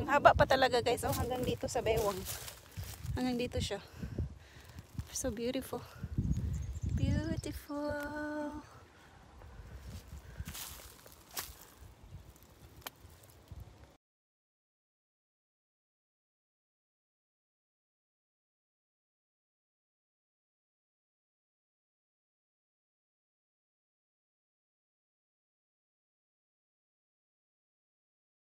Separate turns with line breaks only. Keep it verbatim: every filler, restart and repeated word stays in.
Ang haba pa talaga guys. Oh, hanggang dito sa bewang. Hanggang dito siya. So beautiful. Beautiful.